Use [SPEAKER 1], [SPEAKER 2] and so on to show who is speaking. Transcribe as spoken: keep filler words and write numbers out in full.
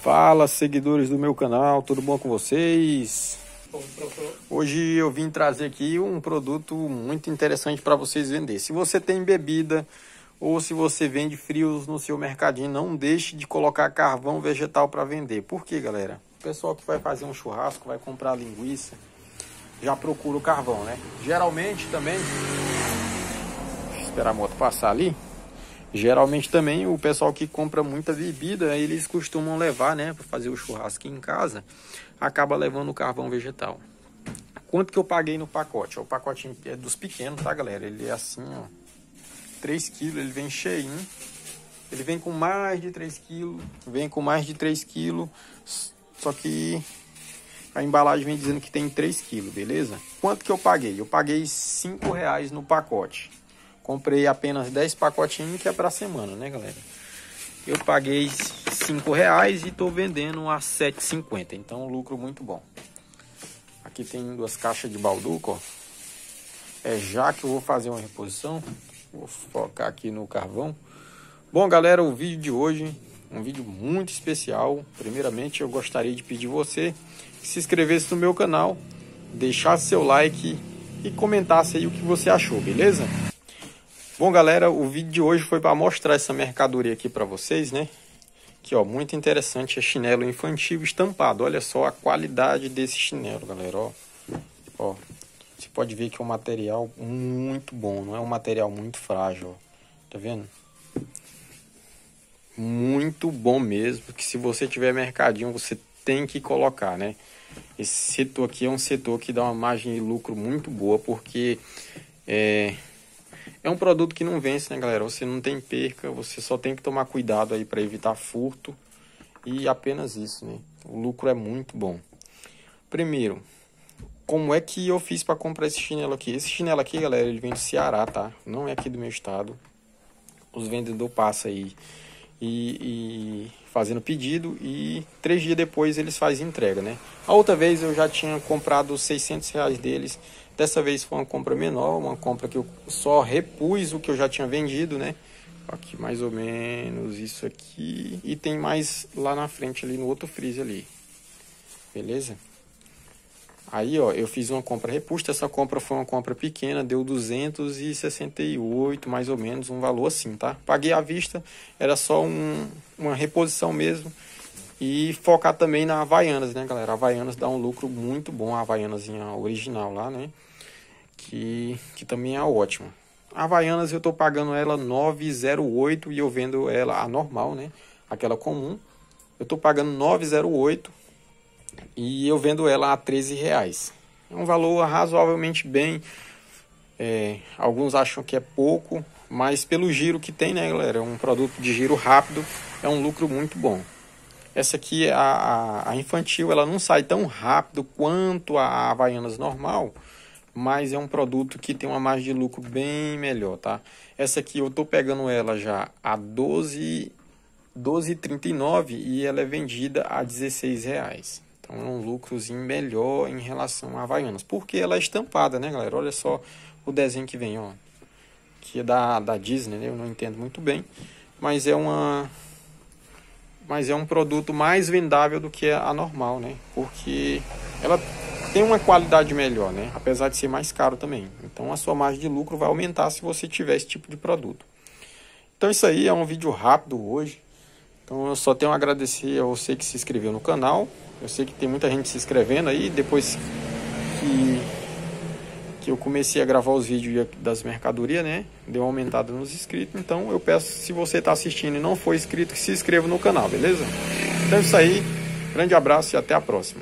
[SPEAKER 1] Fala, seguidores do meu canal, tudo bom com vocês? Hoje eu vim trazer aqui um produto muito interessante para vocês vender. Se você tem bebida ou se você vende frios no seu mercadinho, não deixe de colocar carvão vegetal para vender. Por quê, galera? O pessoal que vai fazer um churrasco, vai comprar linguiça, já procura o carvão, né? Geralmente também, deixa eu esperar a moto passar ali. Geralmente também o pessoal que compra muita bebida, eles costumam levar, né, para fazer o churrasco em casa, acaba levando o carvão vegetal. Quanto que eu paguei no pacote? O pacotinho é dos pequenos, tá, galera? Ele é assim, ó, três quilos, ele vem cheinho. Ele vem com mais de três quilos, vem com mais de três quilos, só que a embalagem vem dizendo que tem três quilos, beleza? Quanto que eu paguei? Eu paguei cinco reais no pacote. Comprei apenas dez pacotinhos, que é para semana, né, galera? Eu paguei cinco reais e tô vendendo a sete reais e cinquenta centavos. Então, lucro muito bom. Aqui tem duas caixas de balduco, ó. É já que eu vou fazer uma reposição. Vou focar aqui no carvão. Bom, galera, o vídeo de hoje, um vídeo muito especial. Primeiramente, eu gostaria de pedir você que se inscrevesse no meu canal, deixasse seu like e comentasse aí o que você achou, beleza? Bom, galera, o vídeo de hoje foi para mostrar essa mercadoria aqui para vocês, né? Que, ó, muito interessante, é chinelo infantil estampado. Olha só a qualidade desse chinelo, galera, ó. Ó, você pode ver que é um material muito bom, não é um material muito frágil, ó. Tá vendo? Muito bom mesmo, que se você tiver mercadinho, você tem que colocar, né? Esse setor aqui é um setor que dá uma margem de lucro muito boa, porque é... É um produto que não vence, né, galera? Você não tem perca, você só tem que tomar cuidado aí para evitar furto. E apenas isso, né? O lucro é muito bom. Primeiro, como é que eu fiz para comprar esse chinelo aqui? Esse chinelo aqui, galera, ele vem do Ceará, tá? Não é aqui do meu estado. Os vendedores passam aí e, e fazendo pedido e três dias depois eles fazem entrega, né? A outra vez eu já tinha comprado seiscentos reais deles. Dessa vez foi uma compra menor, uma compra que eu só repus o que eu já tinha vendido, né? Aqui mais ou menos isso aqui. E tem mais lá na frente ali no outro freezer ali. Beleza? Aí, ó, eu fiz uma compra repusta. Essa compra foi uma compra pequena, deu duzentos e sessenta e oito, mais ou menos, um valor assim, tá? Paguei à vista, era só um, uma reposição mesmo. E focar também na Havaianas, né, galera? A Havaianas dá um lucro muito bom, a Havaianazinha original lá, né? Que, que também é ótima. A Havaianas eu tô pagando ela nove reais e zero oito e eu vendo ela a normal, né? Aquela comum. Eu tô pagando nove reais e zero oito e eu vendo ela a treze reais. É um valor razoavelmente bem. É, alguns acham que é pouco, mas pelo giro que tem, né, galera? É um produto de giro rápido, é um lucro muito bom. Essa aqui, a, a, a infantil, ela não sai tão rápido quanto a Havaianas normal, mas é um produto que tem uma margem de lucro bem melhor, tá? Essa aqui eu tô pegando ela já a doze reais e trinta e nove centavos e ela é vendida a dezesseis reais. Então é um lucrozinho melhor em relação a Havaianas, porque ela é estampada, né, galera? Olha só o desenho que vem, ó. Que é da, da Disney, né? Eu não entendo muito bem, mas é uma... Mas é um produto mais vendável do que a normal, né? Porque ela tem uma qualidade melhor, né? Apesar de ser mais caro também. Então a sua margem de lucro vai aumentar se você tiver esse tipo de produto. Então isso aí é um vídeo rápido hoje. Então eu só tenho a agradecer a você que se inscreveu no canal. Eu sei que tem muita gente se inscrevendo aí. Depois que, que eu comecei a gravar os vídeos das mercadorias, né? Deu uma aumentada nos inscritos. Então eu peço, se você está assistindo e não for inscrito, que se inscreva no canal, beleza? Então é isso aí. Grande abraço e até a próxima.